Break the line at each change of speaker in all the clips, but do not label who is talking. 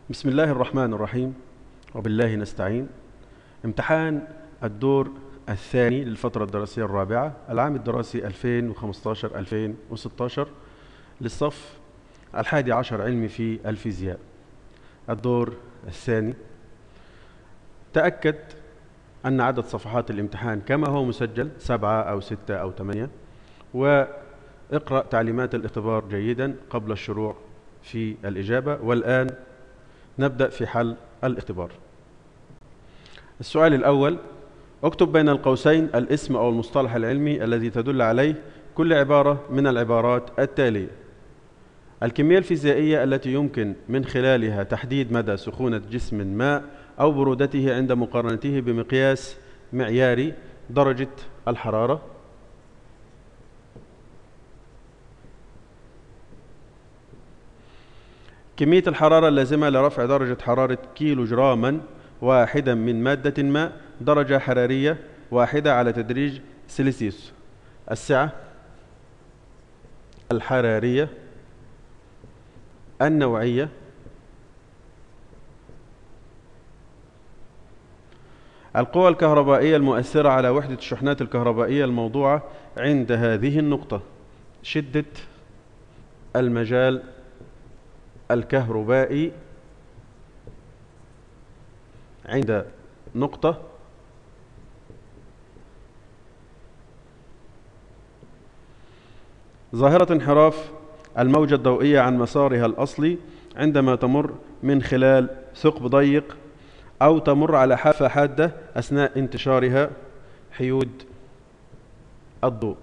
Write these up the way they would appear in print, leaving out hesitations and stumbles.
بسم الله الرحمن الرحيم، وبالله نستعين. امتحان الدور الثاني للفترة الدراسية الرابعة العام الدراسي 2015-2016 للصف 11 علمي في الفيزياء. الدور الثاني. تأكد أن عدد صفحات الامتحان كما هو مسجل 7 أو 6 أو 8، واقرأ تعليمات الاختبار جيدا قبل الشروع في الإجابة. والآن نبدأ في حل الاختبار. السؤال الأول: اكتب بين القوسين الاسم أو المصطلح العلمي الذي تدل عليه كل عبارة من العبارات التالية. الكمية الفيزيائية التي يمكن من خلالها تحديد مدى سخونة جسم ما أو برودته عند مقارنته بمقياس معياري درجة الحرارة. كمية الحرارة اللازمة لرفع درجة حرارة كيلو جراما واحدا من مادة ما درجة حرارية واحدة على تدريج سيلسيوس. السعة الحرارية النوعية. القوى الكهربائية المؤثرة على وحدة الشحنات الكهربائية الموضوعة عند هذه النقطة. شدة المجال الكهربائي عند نقطة. ظاهرة انحراف الموجة الضوئية عن مسارها الأصلي عندما تمر من خلال ثقب ضيق أو تمر على حافة حادة أثناء انتشارها حيود الضوء.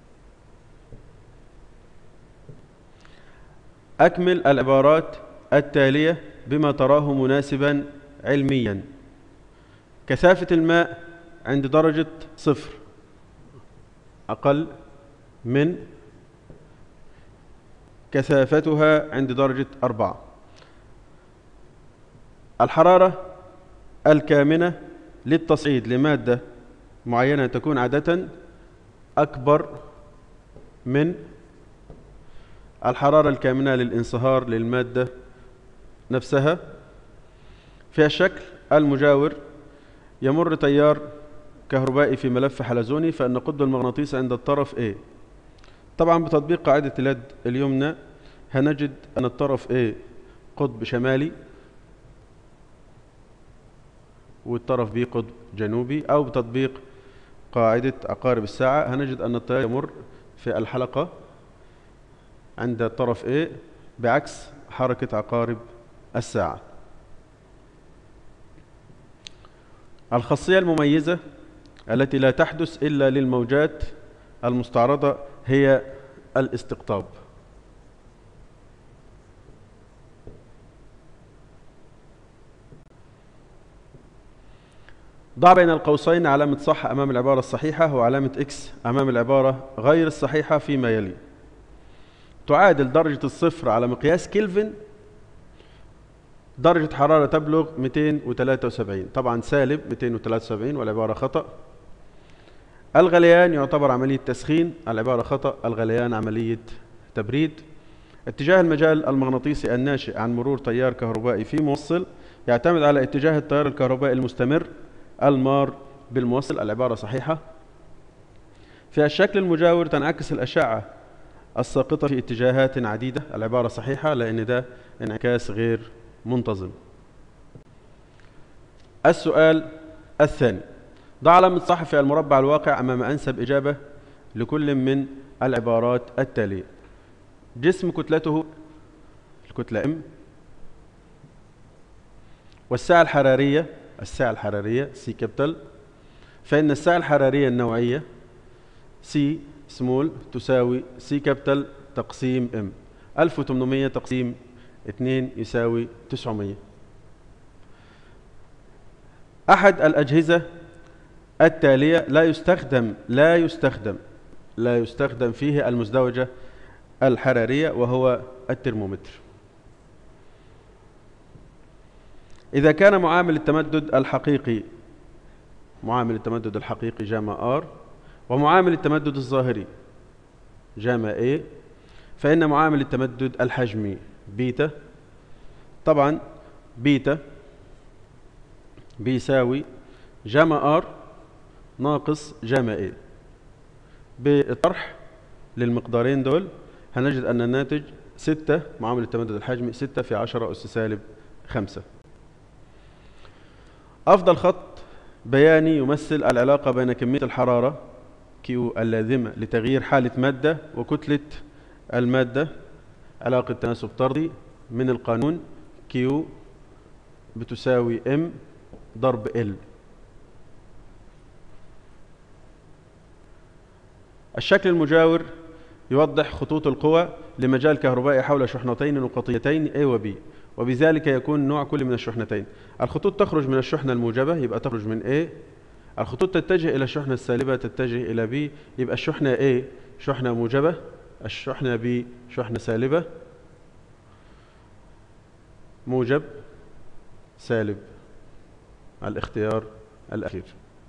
أكمل العبارات التالية بما تراه مناسبا علميا. كثافة الماء عند درجة 0 أقل من كثافتها عند درجة 4. الحرارة الكامنة للتصعيد لمادة معينة تكون عادة أكبر من الحرارة الكامنة للانصهار للمادة نفسها. في الشكل المجاور يمر تيار كهربائي في ملف حلزوني، فإن قطب المغناطيس عند الطرف A. طبعا بتطبيق قاعدة اليد اليمنى هنجد أن الطرف A قطب شمالي والطرف B قطب جنوبي، أو بتطبيق قاعدة عقارب الساعة هنجد أن التيار يمر في الحلقة عند الطرف A بعكس حركة عقارب الساعة. الخاصية المميزة التي لا تحدث إلا للموجات المستعرضة هي الاستقطاب. ضع بين القوسين علامة صح أمام العبارة الصحيحة وعلامة إكس أمام العبارة غير الصحيحة فيما يلي. تعادل درجة الصفر على مقياس كلفن درجة حرارة تبلغ 273. طبعا سالب 273 والعبارة خطأ. الغليان يعتبر عملية تسخين، العبارة خطأ، الغليان عملية تبريد. اتجاه المجال المغناطيسي الناشئ عن مرور تيار كهربائي في موصل يعتمد على اتجاه التيار الكهربائي المستمر المار بالموصل، العبارة صحيحة. في الشكل المجاور تنعكس الأشعة الساقطة في اتجاهات عديدة، العبارة صحيحة لأن ده انعكاس غير منتظم. السؤال الثاني: ضع علامة صح في المربع الواقع أمام أنسب إجابة لكل من العبارات التالية. جسم كتلته الكتلة M، والسعة الحرارية C كابيتال، فإن السعة الحرارية النوعية C سمول تساوي C كابيتال تقسيم M. 1800 تقسيم 2 يساوي 900. أحد الأجهزة التالية لا يستخدم فيه المزدوجة الحرارية وهو الترمومتر. إذا كان معامل التمدد الحقيقي جاما R ومعامل التمدد الظاهري جاما A، فإن معامل التمدد الحجمي بيتا طبعا بيتا بيساوي جاما ار ناقص جاما ايه. بالطرح للمقدارين دول هنجد أن الناتج 6 معامل التمدد الحجمي 6 في 10 أس سالب 5. أفضل خط بياني يمثل العلاقة بين كمية الحرارة Q اللازمة لتغيير حالة مادة وكتلة المادة، علاقة تناسب طردي من القانون Q بتساوي M ضرب L. الشكل المجاور يوضح خطوط القوى لمجال كهربائي حول شحنتين نقطيتين A و B، وبذلك يكون نوع كل من الشحنتين. الخطوط تخرج من الشحنة الموجبة يبقى تخرج من A، الخطوط تتجه إلى الشحنة السالبة تتجه إلى B، يبقى الشحنة A شحنة موجبة، الشحنة B شحنة سالبة، موجب سالب، الاختيار الأخير.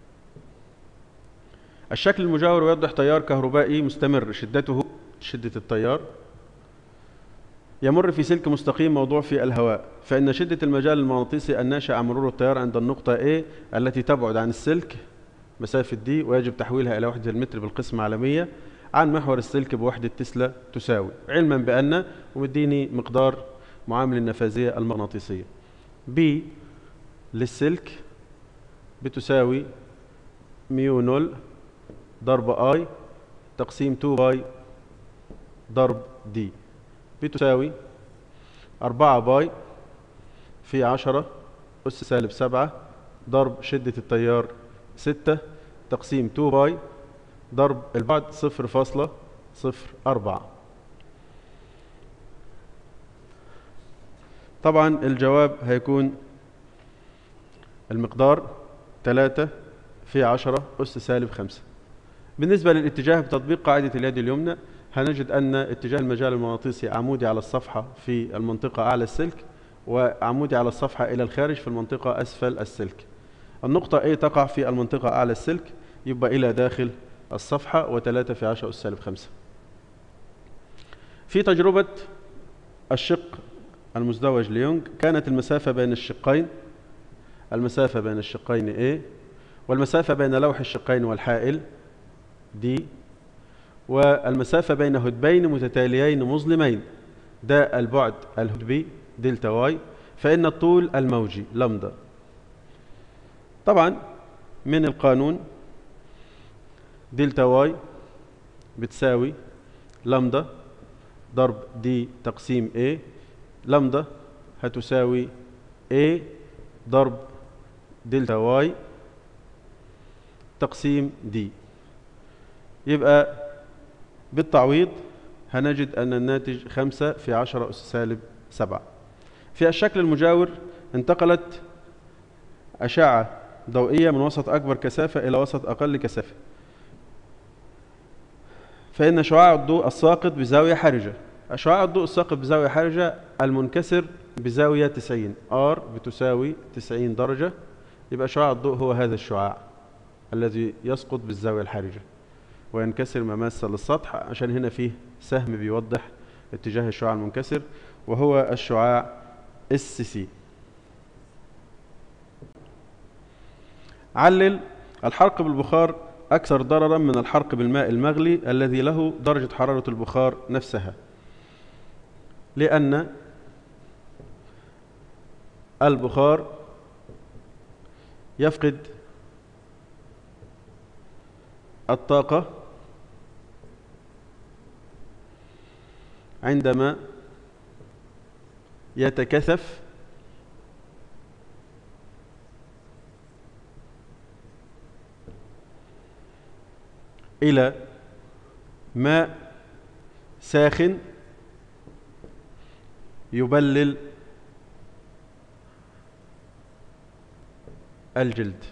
الشكل المجاور يوضح تيار كهربائي مستمر شدته شدة التيار يمر في سلك مستقيم موضوع في الهواء، فإن شدة المجال المغناطيسي الناشئ عن مرور التيار عند النقطة A التي تبعد عن السلك مسافة D ويجب تحويلها إلى وحدة المتر بالقسمة على 100 عن محور السلك بوحدة تسلا تساوي، علما بأن ومديني مقدار معامل النفاذية المغناطيسية B للسلك بتساوي ميو نول ضرب I تقسيم 2 باي ضرب D بتساوي 4 باي في 10 أس سالب 7 ضرب شدة التيار 6 تقسيم 2 باي ضرب البعد 0.04. طبعا الجواب هيكون المقدار 3 في 10 أس سالب 5. بالنسبة للاتجاه بتطبيق قاعدة اليد اليمنى هنجد أن اتجاه المجال المغناطيسي عمودي على الصفحة في المنطقة أعلى السلك وعمودي على الصفحة إلى الخارج في المنطقة أسفل السلك. النقطة A تقع في المنطقة أعلى السلك يبقى إلى داخل الصفحة و3 في 10 أس سالب 5. في تجربة الشق المزدوج ليونغ كانت المسافة بين الشقين A والمسافة بين لوح الشقين والحائل D والمسافة بين هدبين متتاليين مظلمين ده البعد الهدبي دلتا واي، فإن الطول الموجي لمدا. طبعا من القانون دلتا واي بتساوي لمدا ضرب دي تقسيم A، لمدا هتساوي A ضرب دلتا واي تقسيم D. يبقى بالتعويض هنجد أن الناتج 5 في 10 أس سالب 7. في الشكل المجاور انتقلت أشعة ضوئية من وسط أكبر كثافة إلى وسط أقل كثافة، فإن شعاع الضوء الساقط بزاوية حرجة. شعاع الضوء الساقط بزاوية حرجة المنكسر بزاوية 90 R بتساوي 90 درجة، يبقى شعاع الضوء هو هذا الشعاع الذي يسقط بالزاوية الحرجة وينكسر مماسا للسطح، عشان هنا فيه سهم بيوضح اتجاه الشعاع المنكسر وهو الشعاع SC. علل الحرق بالبخار أكثر ضررا من الحرق بالماء المغلي الذي له درجة حرارة البخار نفسها، لأن البخار يفقد الطاقة عندما يتكثف إلى ماء ساخن يبلل الجلد.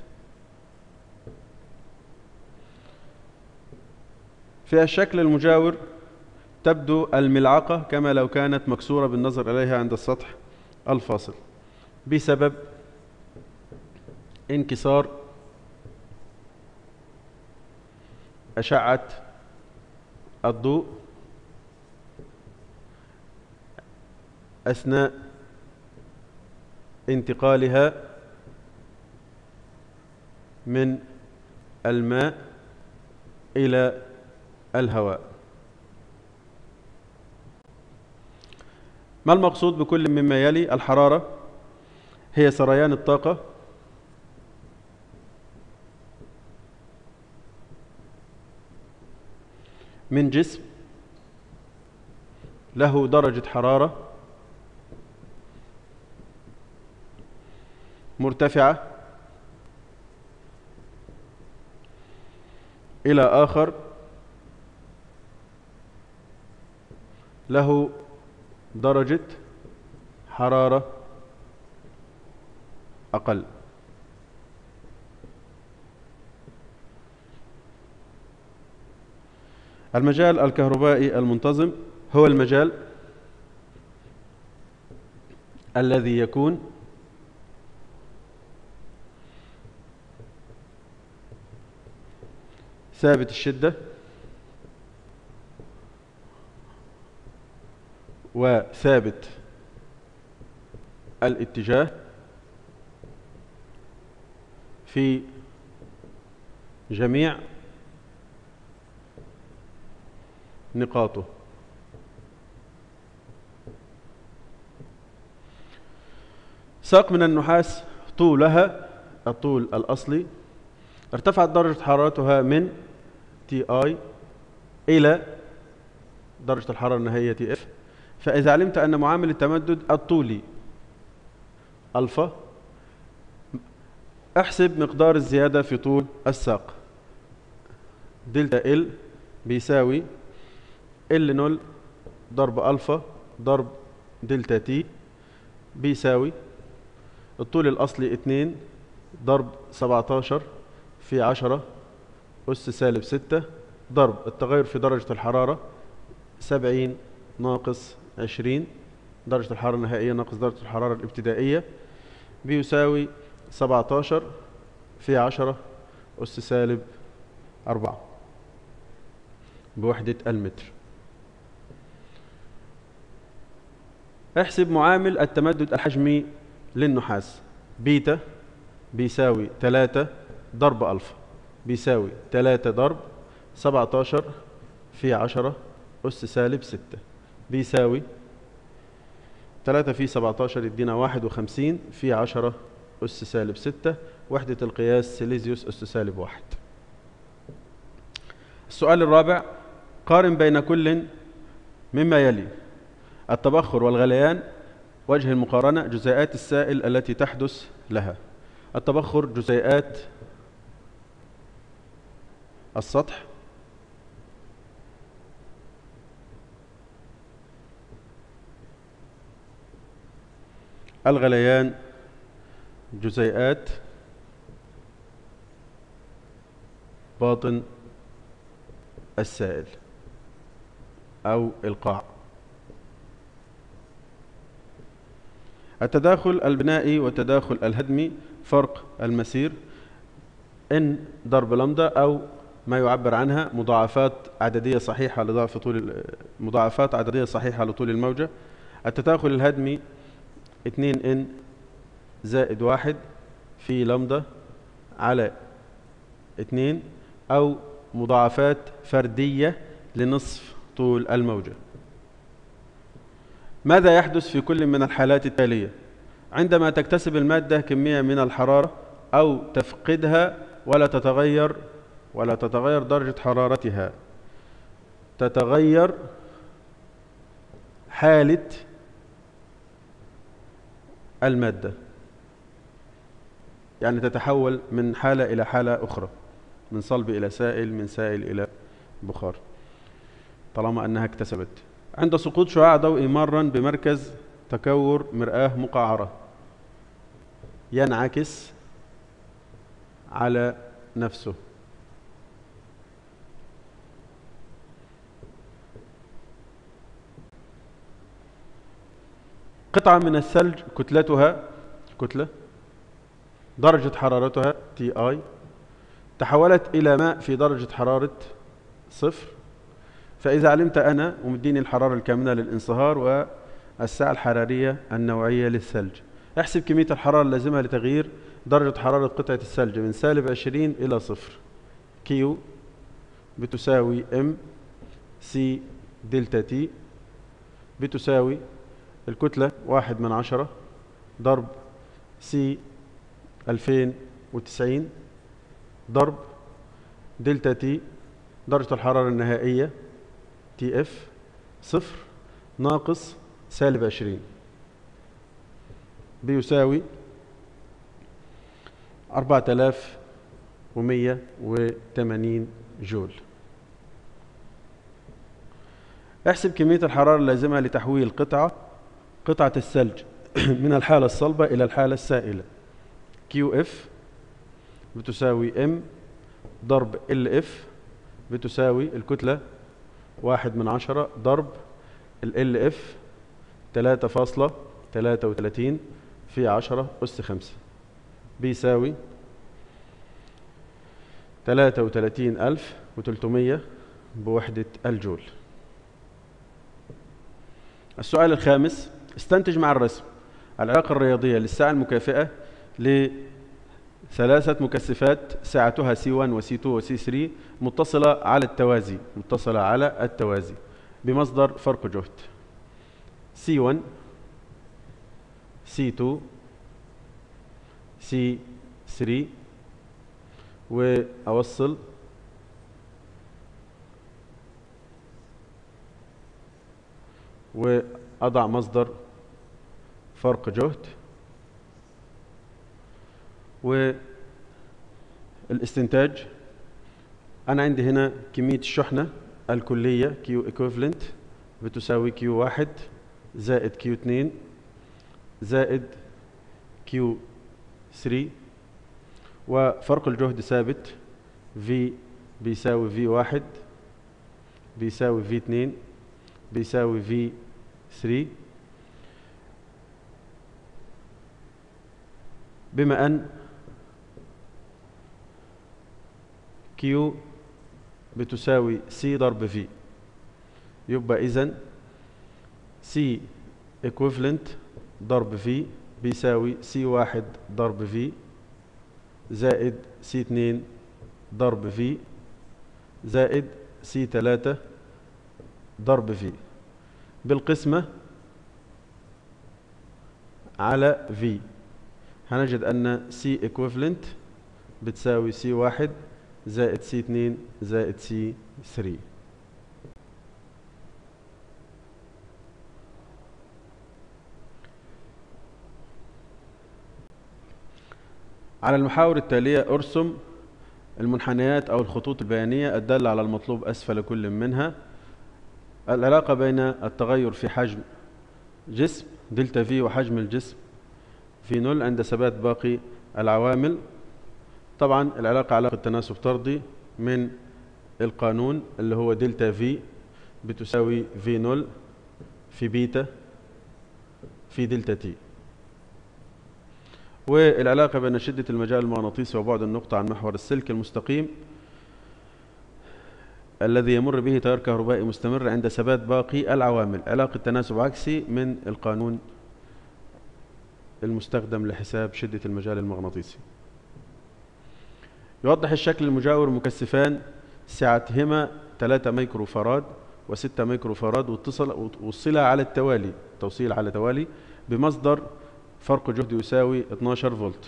في الشكل المجاور تبدو الملعقة كما لو كانت مكسورة بالنظر إليها عند السطح الفاصل بسبب انكسار أشعة الضوء أثناء انتقالها من الماء إلى الهواء. ما المقصود بكل مما يلي؟ الحرارة هي سريان الطاقة من جسم له درجة حرارة مرتفعة إلى آخر له درجة حرارة أقل. المجال الكهربائي المنتظم هو المجال الذي يكون ثابت الشدة وثابت الاتجاه في جميع نقاطه. ساق من النحاس طولها الطول الأصلي ارتفعت درجة حرارتها من TI إلى درجة الحرارة النهائية TF. فإذا علمت أن معامل التمدد الطولي ألفا، احسب مقدار الزيادة في طول الساق. دلتا ال بيساوي ال نول ضرب ألفا ضرب دلتا تي بيساوي الطول الأصلي 2 ضرب 17 في 10 أس سالب 6 ضرب التغير في درجة الحرارة 70 ناقص 20 درجة الحرارة النهائية ناقص درجة الحرارة الابتدائية بيساوي 17 في 10 أس سالب 4 بوحدة المتر. احسب معامل التمدد الحجمي للنحاس. بيتا بيساوي 3 ضرب ألفا بيساوي 3 ضرب 17 في 10 أس سالب 6 بيساوي 3 في 17 يدينا 51 في 10 أس سالب 6 وحدة القياس سيليزيوس أس سالب 1. السؤال الرابع: قارن بين كل مما يلي: التبخر والغليان. وجه المقارنة: جزيئات السائل التي تحدث لها. التبخر جزيئات السطح، الغليان جزيئات باطن السائل أو القاع. التداخل البنائي والتداخل الهدمي: فرق المسير ان ضرب لمدة أو ما يعبر عنها مضاعفات عددية صحيحة لضعف طول مضاعفات عددية صحيحة لطول الموجة. التداخل الهدمي 2n زائد 1 في لمدة على 2 أو مضاعفات فردية لنصف طول الموجة. ماذا يحدث في كل من الحالات التالية؟ عندما تكتسب المادة كمية من الحرارة أو تفقدها ولا تتغير درجة حرارتها، تتغير حالة المادة، يعني تتحول من حالة إلى حالة أخرى، من صلب إلى سائل، من سائل إلى بخار، طالما أنها اكتسبت. عند سقوط شعاع ضوئي مارا بمركز تكور مرآة مقعرة ينعكس على نفسه. قطعة من الثلج كتلتها درجة حرارتها TI تحولت إلى ماء في درجة حرارة 0. فإذا علمت أنا ومديني الحرارة الكامنة للانصهار والسعة الحرارية النوعية للثلج، احسب كمية الحرارة اللازمة لتغيير درجة حرارة قطعة الثلج من -20 إلى 0. كيو بتساوي ام سي دلتا تي بتساوي الكتلة 1/10 ضرب سي 2090 ضرب دلتا تي درجة الحرارة النهائية تي اف 0 ناقص -20 بيساوي 4180 جول. احسب كمية الحرارة اللازمة لتحويل قطعة الثلج من الحالة الصلبة إلى الحالة السائلة. كيو اف بتساوي ام ضرب ال اف بتساوي الكتلة 1/10 ضرب ال اف 3.33 في 10⁻⁵ بيساوي 33,300 بوحدة الجول. السؤال الخامس: استنتج مع الرسم العلاقة الرياضية للسعة المكافئة لثلاثة مكثفات سعتها C1 و C2 و C3 متصلة على التوازي بمصدر فرق جهد C1 C2 C3 وأوصل وأضع مصدر فرق جهد والاستنتاج. أنا عندي هنا كمية الشحنة الكلية Q equivalent بتساوي Q1 زائد Q2 زائد Q3 وفرق الجهد ثابت V بيساوي V1 بيساوي V2 بيساوي V3 بما أن Q بتساوي C ضرب V يبقى إذن C equivalent ضرب V بيساوي C1 ضرب V زائد C2 ضرب V زائد C3 ضرب V بالقسمة على V هنجد أن C equivalent بتساوي C1 زائد C2 زائد C3. على المحاور التالية ارسم المنحنيات أو الخطوط البيانية الدالة على المطلوب أسفل كل منها. العلاقة بين التغير في حجم جسم دلتا في وحجم الجسم في نول عند ثبات باقي العوامل. طبعا العلاقة علاقة تناسب طردي من القانون اللي هو دلتا في بتساوي في نول في بيتا في دلتا تي. والعلاقة بين شدة المجال المغناطيسي وبعد النقطة عن محور السلك المستقيم الذي يمر به تيار كهربائي مستمر عند ثبات باقي العوامل علاقة تناسب عكسي من القانون المستخدم لحساب شدة المجال المغناطيسي. يوضح الشكل المجاور مكثفان سعتهما 3 مايكرو فاراد و6 مايكرو فاراد وصلا على التوالي توصيل على توالي بمصدر فرق جهد يساوي 12 فولت.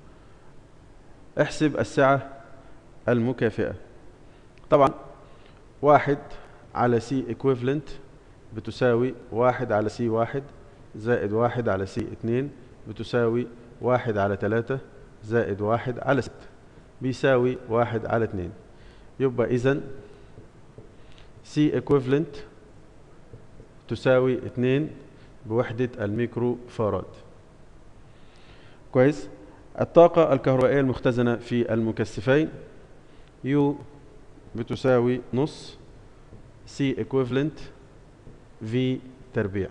احسب السعة المكافئة. طبعا 1 على C equivalent بتساوي 1 على C1 زائد 1 على C2 بتساوي 1 على 3 زائد 1 على 6 بيساوي 1 على 2. يبقى إذن C equivalent تساوي 2 بوحدة الميكرو فاراد. كويس. الطاقة الكهربائية المختزنة في المكثفين U بتساوي نص C equivalent V تربيع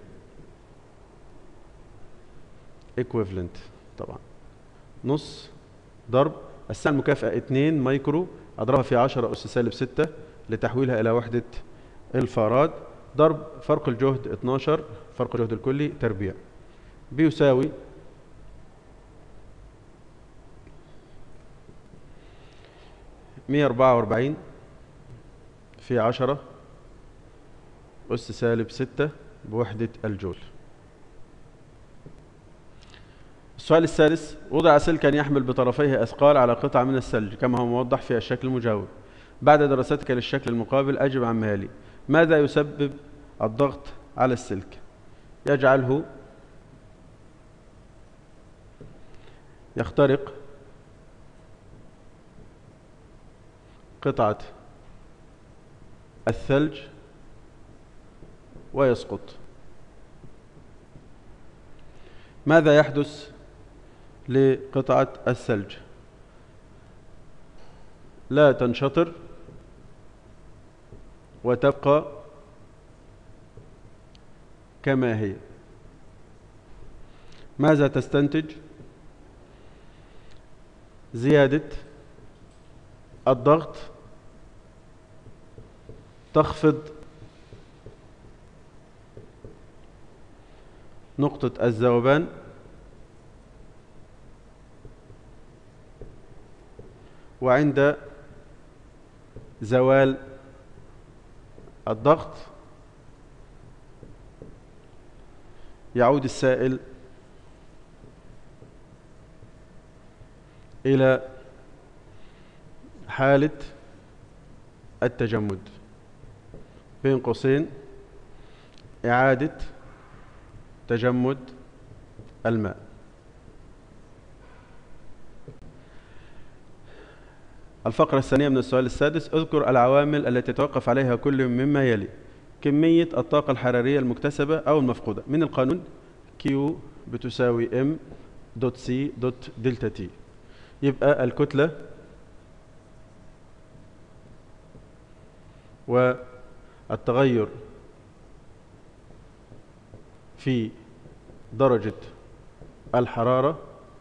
equivalent طبعا نص ضرب السعة المكافئة 2 مايكرو أضربها في 10 أس سالب 6 لتحويلها إلى وحدة الفاراد ضرب فرق الجهد 12 فرق الجهد الكلي تربيع بيساوي 144 في 10 أس سالب 6 بوحدة الجول. السؤال السادس: وضع سلكا يحمل بطرفيه أثقال على قطعة من الثلج كما هو موضح في الشكل المجاور. بعد دراستك للشكل المقابل أجب عما يلي: ماذا يسبب الضغط على السلك؟ يجعله يخترق قطعة الثلج ويسقط. ماذا يحدث لقطعة الثلج؟ لا تنشطر وتبقى كما هي. ماذا تستنتج؟ زيادة الضغط تخفض نقطة الذوبان وعند زوال الضغط يعود السائل إلى حالة التجمد، بين قوسين إعادة تجمد الماء. الفقرة الثانية من السؤال السادس: اذكر العوامل التي يتوقف عليها كل مما يلي. كمية الطاقة الحرارية المكتسبة أو المفقودة. من القانون Q بتساوي M دوت C دوت دلتا T. يبقى الكتلة والتغير في درجة الحرارة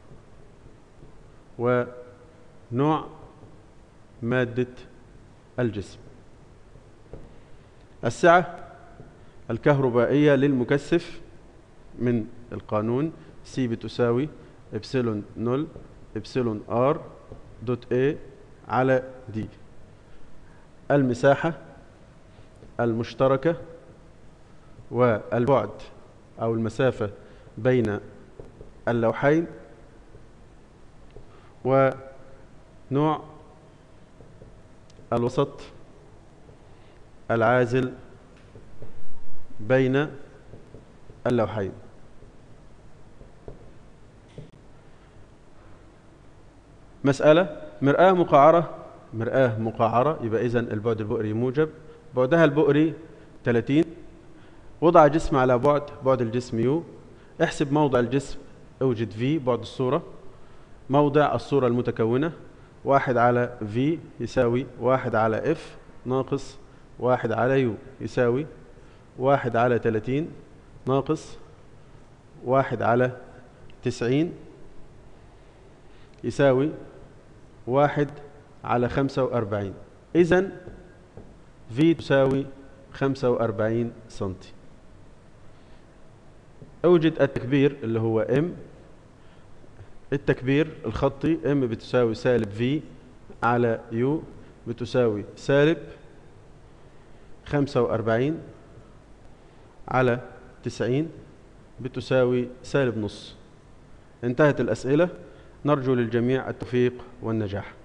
ونوع مادة الجسم. السعة الكهربائية للمكثف من القانون C بتساوي إبسيلون نول إبسيلون R دوت A على D. المساحة المشتركة والبعد أو المسافة بين اللوحين ونوع الوسط العازل بين اللوحين. مسألة: مرآة مقعرة يبقى إذن البعد البؤري موجب، بعدها البؤري 30. وضع جسم على بعد الجسم يو. احسب موضع الجسم، اوجد في بعد الصورة. موضع الصورة المتكونة 1 على في يساوي 1 على اف ناقص 1 على يو يساوي 1 على 30 ناقص 1 على 90 يساوي 1 على 45. إذن في تساوي 45 سنتي. أوجد التكبير اللي هو M. التكبير الخطي M بتساوي سالب في على يو بتساوي سالب 45 على 90 بتساوي سالب نص. انتهت الأسئلة. نرجو للجميع التوفيق والنجاح.